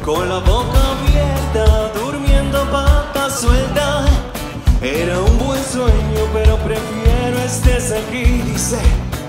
con la boca abierta, durmiendo pata suelta. Era un buen sueño, pero prefiero estés aquí, dice.